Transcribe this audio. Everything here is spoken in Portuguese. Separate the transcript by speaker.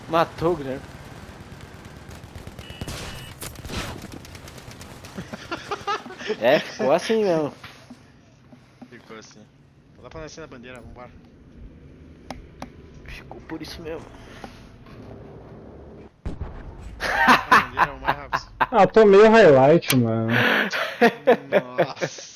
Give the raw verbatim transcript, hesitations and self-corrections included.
Speaker 1: Matou o Guilherme. É, ficou assim mesmo.
Speaker 2: Ficou assim. Dá pra nascer na bandeira, vambora.
Speaker 1: Ficou por isso mesmo.
Speaker 2: Na bandeira, o mais rápido.
Speaker 3: Ah, tô meio highlight, mano.
Speaker 2: Nossa.